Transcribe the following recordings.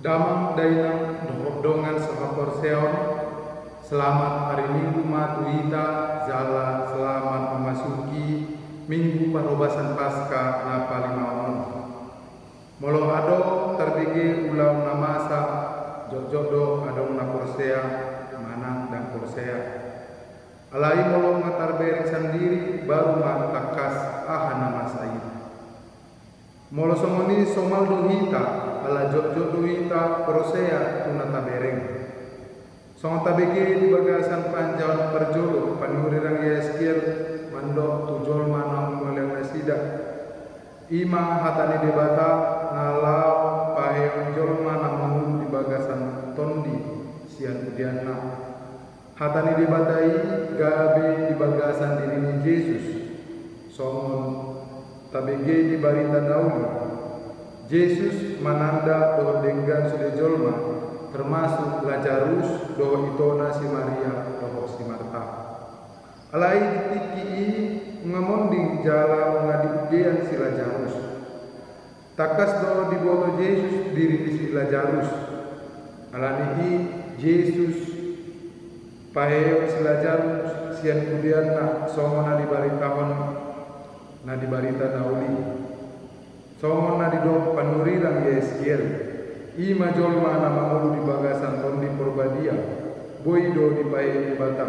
Damang dainang dongan sahapor seon. Selamat hari Minggu matuita jala selamat memasuki Minggu Parobasan Paskah napa 5 on. Molo ado terbigi ulau namasa jok-jokdo adong na porsea manang dan porsea. Alai molo ngatar bereng sendiri baru mantakas nama saya. Molo somoni somal dohita ala jok-jok dohita porsea tunata bereng. Songo tabegi di bagasan panjang perjolo panurirang Yeskiel mandok tujol manang mulai nasida. Ima hatani debata ngalau pahe jol manang mangun di bagasan tondi sian udiana. Hatani debatai gabe di bagasan dirini Yesus. Songo tabegi di barita daun. Yesus mananda doh denggan sudah jolma, termasuk Lazarus doh itona si Maria doh si Marta. Alai ditiki ngamonding jala ngadiudian si Lazarus. Takas doh diboto Yesus diri si Lazarus. Alani Yesus paheo si Lazarus sian kemudian na songo na dibaritahon na dibarita dauli. Songo na didok panurirang Yeskiel. Ima jolma na mangulu di bagasan tondi porbadia. Boido di pae di bata.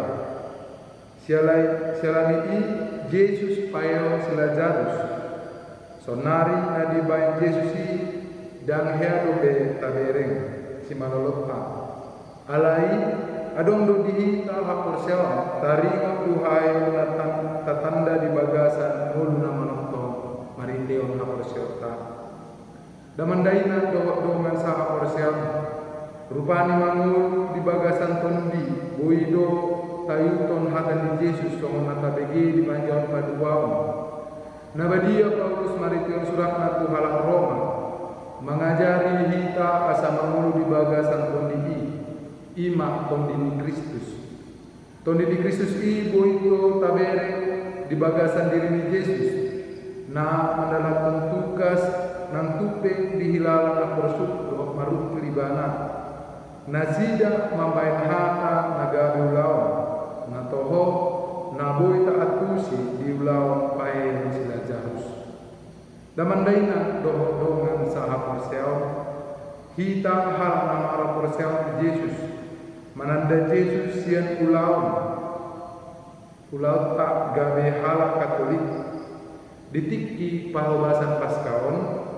Sialani Yesus payo si Lazarus. Sonari na di bae Yesus dan heado be tabereng si manolopa. Alai adong do dihita hapor sewa taringo tuhai tatanda di bagasan ngulu na manonton marindeon hapor sewa. Damandaina dongan saha porsiam rupani mangul di bagasan tondi boido tayuton hatan di Yesus songo natabegi di panjang paduaum. Nabadia Paulus marition surat natu halang Roma mengajari hita asa mangul di bagasan tondi ima tondi di Kristus. Tondi di Kristus boido tabere di bagasan diri Yesus. Na mendalam tugas nang tupe dihilala na porsuk do marut libana. Nazida mambain hata nagabi ulaw. Na toho na boy taatusi di ulaw pae si Lazarus. Damandaina dongan saha porseo. Hita hal na mara porseo Yesus. Mananda Yesus sian ulaw. Ulaw tak gabe hala Katolik. Ditiki pahawasan paskaon.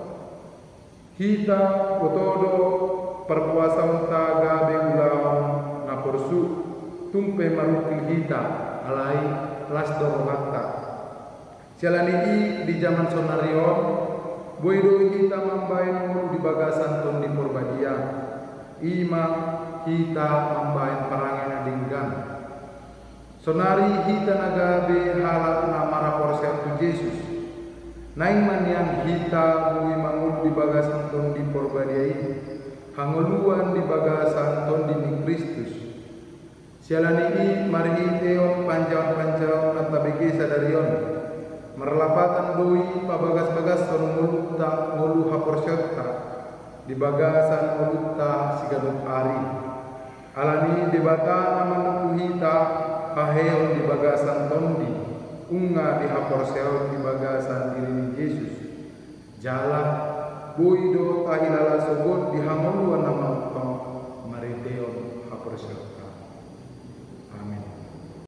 Hita potodo perpuasan taga bengulaon na porsu tumpe marukil hita alai lasdor wakta. Sialani di zaman sonarion boido hita mambain mulu di bagasan tondi porbadia. Ima hita mambain parangan adinggan. Sonari hita nagabe halak na marapor tu Yesus. Naing manian hita bui mangul di bagasan tondi porbadiai hangoluan di bagasan tondi ni Kristus. Sialani marhi teon panjang-panjang natabegi sadarion merlapatan bui pabagas-bagas sonmulu tak ngulu haporsyota di bagasan ngulu tak sigaduk ari. Alani debata naman hita paheon di bagasan tondi unga di haporsel di bagasan diri Yesus. Jala boido tahilala sogot di hamoluan nama marindeon haporsel.